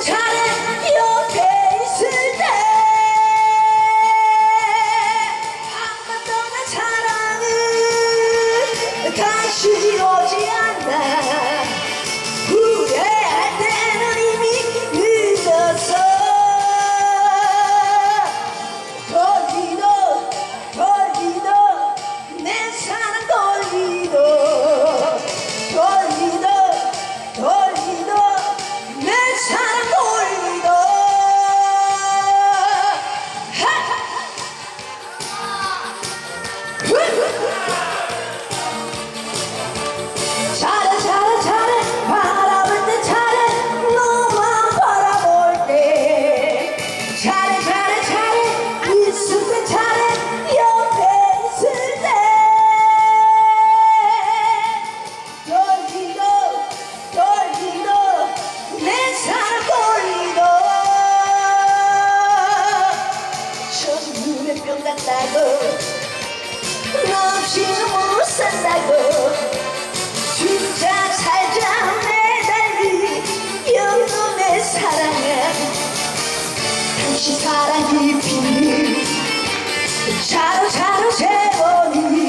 차례 옆에 있을 때 한번 떠난 사랑은 다시 오지 않아. 후회할 때는 이미 늦었어. 돌리도 돌리도 내 사랑 돌리도 돌리도 돌리도 내 사랑 돌리도. 잘해 잘해 잘해 바라볼 때 잘해 너만 바라볼 때 잘해 잘해 잘해 있을 때 잘해 옆에 있을 때 돌리도 돌리도 내 사랑 돌리도. 저기 눈에 뿅 났다고 너 없이는 못 산다고 진짜 살자 매달리 여기도 내 사랑아. 당신 사랑이 피는 차로 차로 재보니